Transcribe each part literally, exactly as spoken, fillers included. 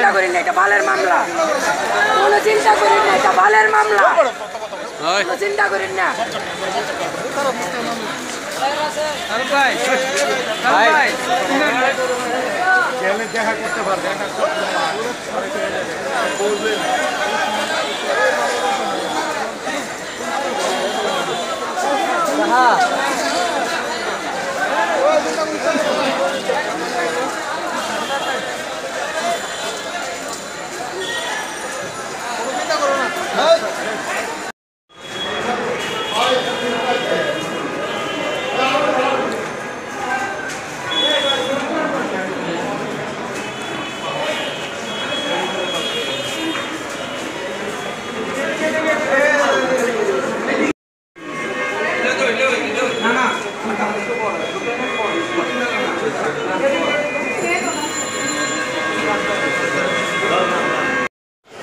চিন্তা করেন না, এটা বালের মামলা। কোনো চিন্তা করেন না, এটা বালের মামলা। কোনো চিন্তা করেন না। দেখা করতে পারবে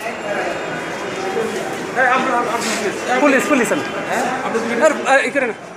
पुलिस पुलिस